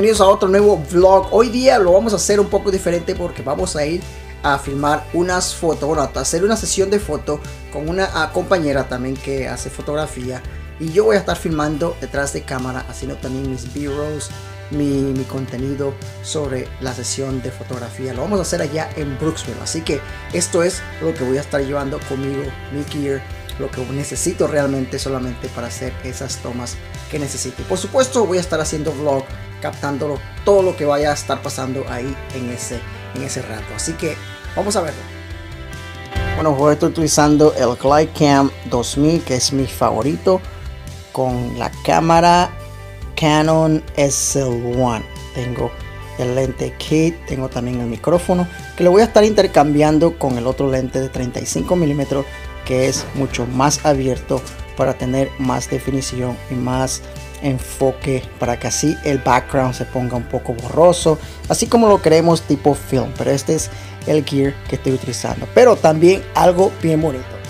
Bienvenidos a otro nuevo vlog. Hoy día lo vamos a hacer un poco diferente porque vamos a ir a filmar unas fotos, bueno, a hacer una sesión de fotos con una compañera también que hace fotografía, y yo voy a estar filmando detrás de cámara, haciendo también mis b-rolls, mi contenido sobre la sesión de fotografía. Lo vamos a hacer allá en Brooksville, así que esto es lo que voy a estar llevando conmigo, mi gear, lo que necesito realmente solamente para hacer esas tomas que necesite. Por supuesto voy a estar haciendo vlog, captándolo todo lo que vaya a estar pasando ahí en ese rato, así que vamos a verlo. Bueno, voy a estar utilizando el Glidecam 2000, que es mi favorito, con la cámara Canon SL1. Tengo el lente kit, tengo también el micrófono, que lo voy a estar intercambiando con el otro lente de 35 milímetros, que es mucho más abierto para tener más definición y más enfoque, para que así el background se ponga un poco borroso, así como lo queremos tipo film. Pero este es el gear que estoy utilizando, pero también algo bien bonito.